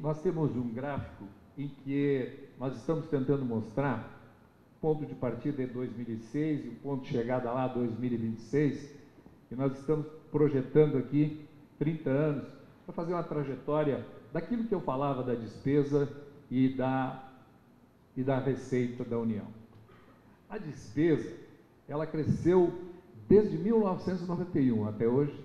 nós temos um gráfico em que nós estamos tentando mostrar o ponto de partida em 2006 e o ponto de chegada lá 2026, e nós estamos projetando aqui 30 anos para fazer uma trajetória daquilo que eu falava da despesa e da receita da União. A despesa, ela cresceu desde 1991 até hoje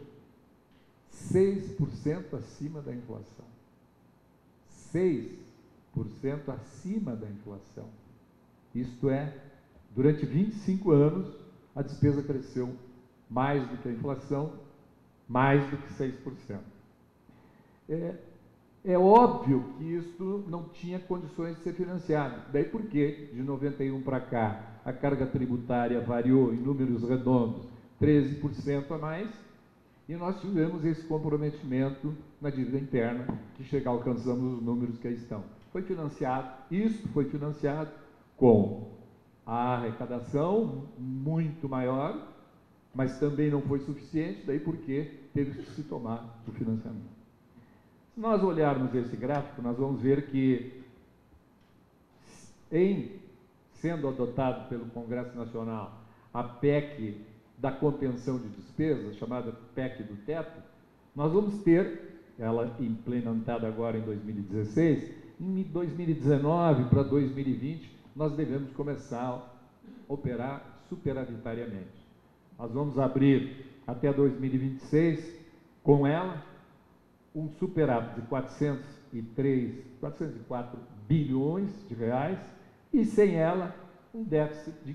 6% acima da inflação. 6% acima da inflação. Isto é, durante 25 anos, a despesa cresceu mais do que a inflação, mais do que 6%. É óbvio que isso não tinha condições de ser financiado. Daí porque, de 91 para cá, a carga tributária variou em números redondos 13% a mais, e nós tivemos esse comprometimento na dívida interna, que alcançamos os números que aí estão. Foi financiado, isso foi financiado com a arrecadação muito maior, mas também não foi suficiente, daí porque teve que se tomar o financiamento. Se nós olharmos esse gráfico, nós vamos ver que, sendo adotado pelo Congresso Nacional a PEC da contenção de despesas, chamada PEC do teto, nós vamos ter, ela implementada agora em 2016, em 2019 para 2020, nós devemos começar a operar superavitariamente. Nós vamos abrir até 2026, com ela, um superávit de 404 bilhões de reais, e sem ela, um déficit de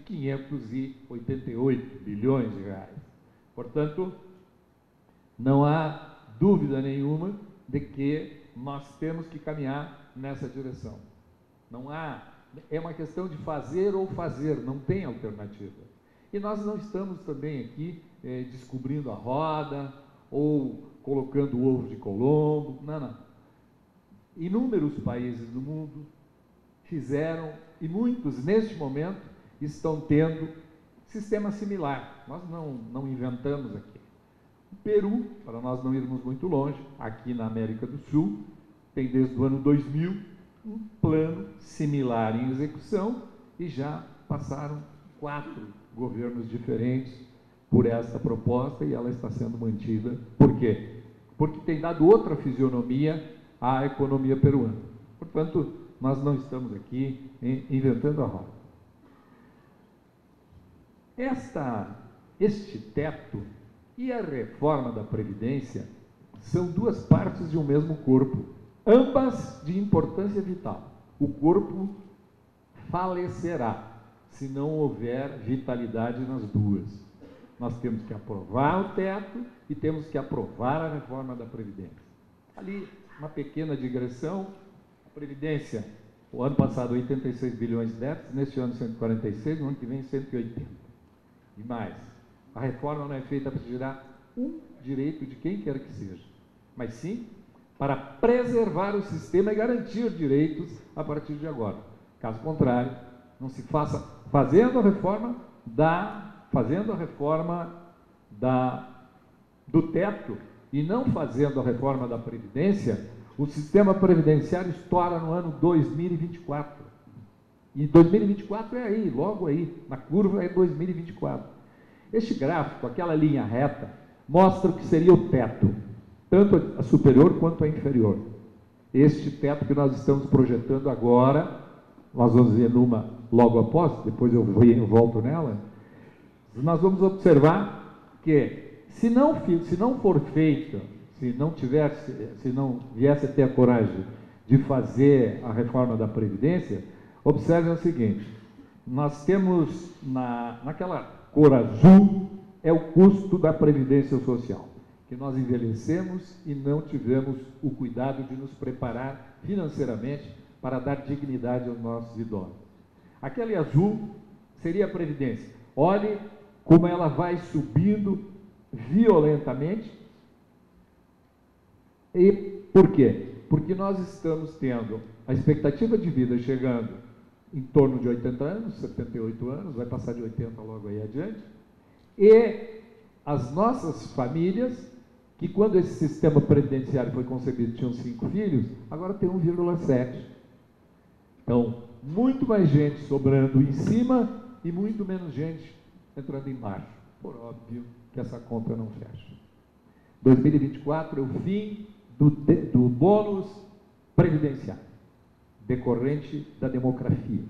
588 bilhões de reais. Portanto, não há dúvida nenhuma de que nós temos que caminhar nessa direção. É uma questão de fazer ou fazer, não tem alternativa. E nós não estamos também aqui descobrindo a roda ou colocando o ovo de Colombo, não. Inúmeros países do mundo fizeram, e muitos, neste momento, estão tendo sistema similar. Nós não inventamos aqui. O Peru, para nós não irmos muito longe, aqui na América do Sul, tem desde o ano 2000 um plano similar em execução, e já passaram 4 governos diferentes por essa proposta, e ela está sendo mantida. Por quê? Porque tem dado outra fisionomia à economia peruana. Portanto, nós não estamos aqui inventando a roda. Este teto e a reforma da Previdência são duas partes de um mesmo corpo, ambas de importância vital. O corpo falecerá se não houver vitalidade nas duas. Nós temos que aprovar o teto e temos que aprovar a reforma da Previdência. Ali, uma pequena digressão: a Previdência, o ano passado, 86 bilhões de déficit, neste ano 146, no ano que vem 180. E mais, a reforma não é feita para tirar um direito de quem quer que seja, mas sim para preservar o sistema e garantir direitos a partir de agora. Caso contrário, não se faça fazendo a reforma do teto e não fazendo a reforma da Previdência, o sistema previdenciário estoura no ano 2024. E 2024 é aí, logo aí, na curva é 2024. Este gráfico, aquela linha reta, mostra o que seria o teto, tanto a superior quanto a inferior. Este teto que nós estamos projetando agora, nós vamos ver numa logo após, depois eu volto nela, nós vamos observar que, se não for feito, se não viesse a ter a coragem de fazer a reforma da Previdência, observe o seguinte: nós temos naquela cor azul é o custo da Previdência Social, que nós envelhecemos e não tivemos o cuidado de nos preparar financeiramente para dar dignidade aos nossos idosos. Aquele azul seria a Previdência. Olhe como ela vai subindo violentamente. E por quê? Porque nós estamos tendo a expectativa de vida chegando em torno de 80 anos, 78 anos, vai passar de 80 logo aí adiante, e as nossas famílias, que quando esse sistema previdenciário foi concebido tinham 5 filhos, agora tem 1,7. Então, muito mais gente sobrando em cima e muito menos gente entrando embaixo. Por óbvio que essa conta não fecha. 2024 é o fim do bônus previdenciário, decorrente da demografia.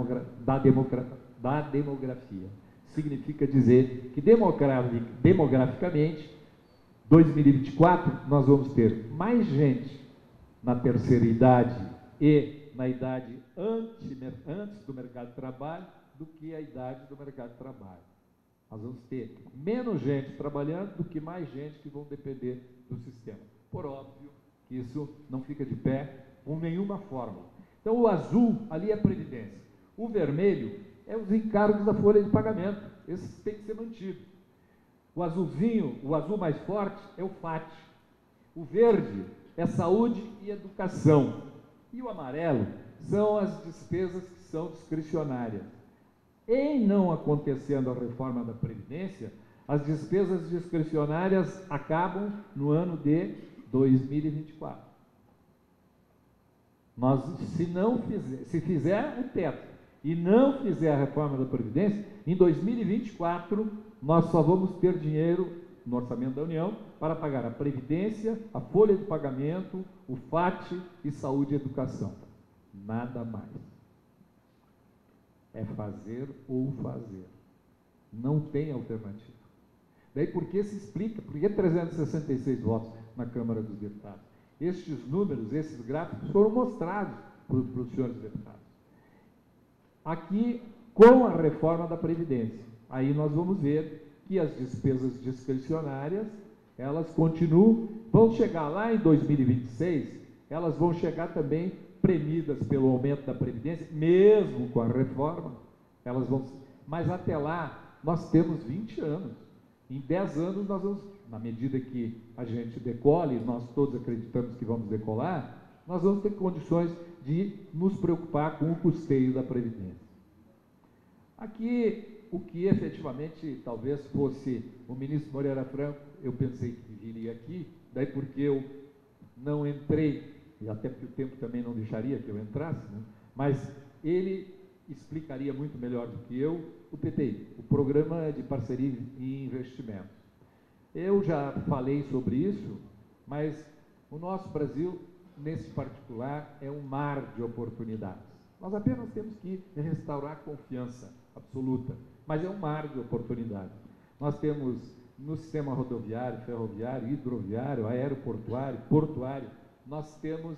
Significa dizer que demograficamente, 2024, nós vamos ter mais gente na terceira idade e na idade antes do mercado de trabalho do que a idade do mercado de trabalho. Nós vamos ter menos gente trabalhando do que mais gente que vão depender do sistema. Por óbvio que isso não fica de pé com nenhuma fórmula. Então, o azul ali é a previdência. O vermelho é os encargos da folha de pagamento. Esse tem que ser mantido. O azulzinho, o azul mais forte, é o FAT. O verde é saúde e educação. E o amarelo são as despesas que são discricionárias. Em não acontecendo a reforma da Previdência, as despesas discricionárias acabam no ano de 2024. Se fizer o teto e não fizer a reforma da Previdência, em 2024 nós só vamos ter dinheiro no orçamento da União para pagar a Previdência, a folha de pagamento, o FAT e saúde e educação. Nada mais. É fazer ou fazer. Não tem alternativa. Daí por que se explica? Por que 366 votos na Câmara dos Deputados? Estes números, esses gráficos foram mostrados para os senhores deputados. Aqui, com a reforma da Previdência, aí nós vamos ver que as despesas discricionárias, elas continuam, vão chegar lá em 2026, elas vão chegar também premidas pelo aumento da Previdência, mesmo com a reforma, elas vão, mas até lá nós temos 20 anos. Em 10 anos nós vamos, na medida que a gente decole, nós todos acreditamos que vamos decolar, nós vamos ter condições de nos preocupar com o custeio da Previdência. Aqui, o que efetivamente talvez fosse o ministro Moreira Franco, eu pensei que viria aqui, daí porque eu não entrei, e até porque o tempo também não deixaria que eu entrasse, né? Mas ele explicaria muito melhor do que eu o PTI, o Programa de Parceria e Investimentos. Eu já falei sobre isso, mas o nosso Brasil, nesse particular, é um mar de oportunidades. Nós apenas temos que restaurar a confiança absoluta, mas é um mar de oportunidades. Nós temos no sistema rodoviário, ferroviário, hidroviário, aeroportuário, portuário, nós temos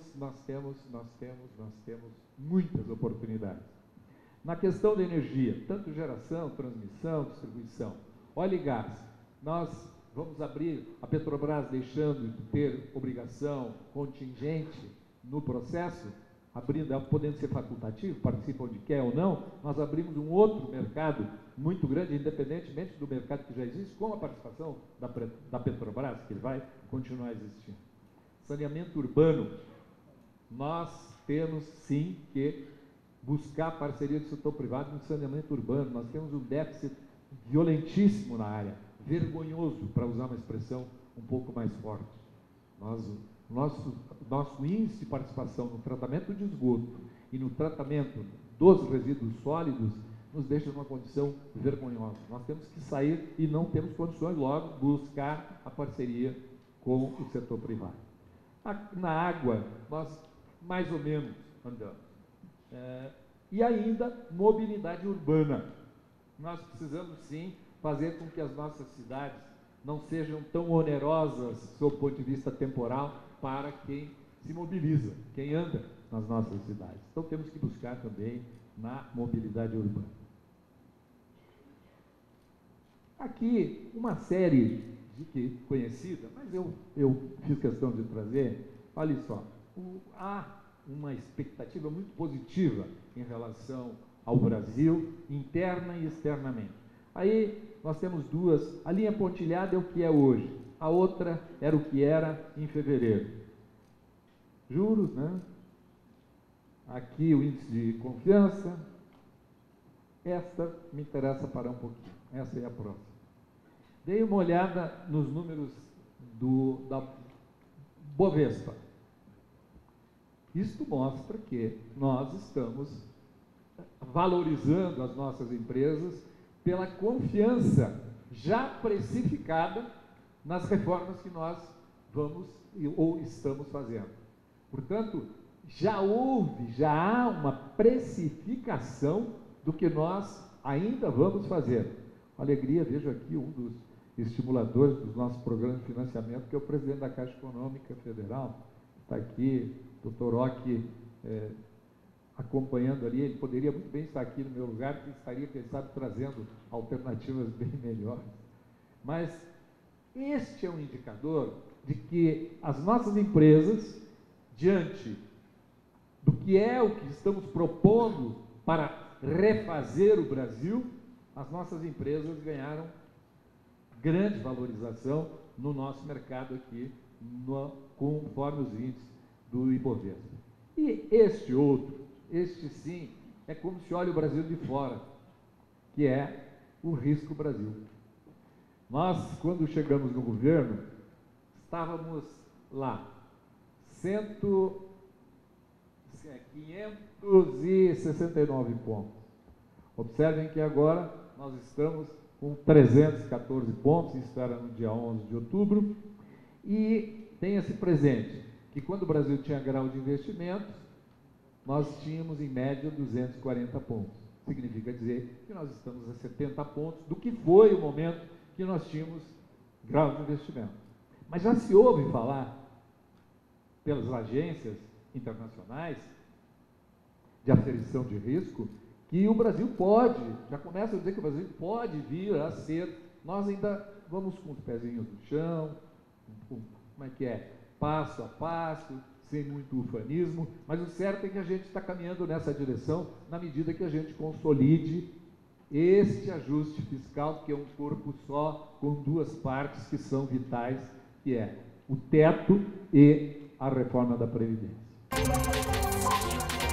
muitas oportunidades. Na questão da energia, tanto geração, transmissão, distribuição, óleo e gás, nós vamos abrir, a Petrobras deixando de ter obrigação contingente no processo, abrindo, podendo ser facultativo, participa onde quer ou não, nós abrimos um outro mercado muito grande, independentemente do mercado que já existe, com a participação da Petrobras, que vai continuar existindo. Saneamento urbano, nós temos sim que buscar parceria do setor privado no saneamento urbano. Nós temos um déficit violentíssimo na área, vergonhoso, para usar uma expressão um pouco mais forte. Nosso índice de participação no tratamento de esgoto e no tratamento dos resíduos sólidos nos deixa numa condição vergonhosa. Nós temos que sair e não temos condições, logo, buscar a parceria com o setor privado. Na água, nós mais ou menos andamos. E ainda, mobilidade urbana. Nós precisamos, sim, fazer com que as nossas cidades não sejam tão onerosas, sob o ponto de vista temporal, para quem se mobiliza, quem anda nas nossas cidades. Então, temos que buscar também na mobilidade urbana. Aqui, uma série conhecida, mas eu fiz questão de trazer, olha só, há uma expectativa muito positiva em relação ao Brasil, interna e externamente. Aí nós temos duas, a linha pontilhada é o que é hoje, a outra era o que era em fevereiro. Juros, né? Aqui o índice de confiança, esta me interessa parar um pouquinho, essa é a próxima. Dei uma olhada nos números da Bovespa. Isto mostra que nós estamos valorizando as nossas empresas pela confiança já precificada nas reformas que nós vamos ou estamos fazendo. Portanto, já há uma precificação do que nós ainda vamos fazer. Com alegria, vejo aqui um dos estimuladores dos nossos programas de financiamento, que é o presidente da Caixa Econômica Federal. Está aqui, doutor Ock, acompanhando ali. Ele poderia muito bem estar aqui no meu lugar, que estaria, quem sabe, trazendo alternativas bem melhores. Mas este é um indicador de que as nossas empresas, diante do que é o que estamos propondo para refazer o Brasil, as nossas empresas ganharam grande valorização no nosso mercado aqui, conforme os índices do Ibovespa. E este sim, é como se olha o Brasil de fora, que é o Risco Brasil. Nós, quando chegamos no governo, estávamos lá, 569 pontos. Observem que agora nós estamos com 314 pontos, isso era no dia 11 de outubro, e tenha-se presente que quando o Brasil tinha grau de investimentos, nós tínhamos em média 240 pontos. Significa dizer que nós estamos a 70 pontos do que foi o momento que nós tínhamos grau de investimento. Mas já se ouve falar, pelas agências internacionais de aferição de risco, que o Brasil pode, já começam a dizer que o Brasil pode vir a ser, nós ainda vamos com os pezinhos no chão, passo a passo, sem muito ufanismo, mas o certo é que a gente está caminhando nessa direção na medida que a gente consolide este ajuste fiscal, que é um corpo só, com duas partes que são vitais, que é o teto e a reforma da Previdência.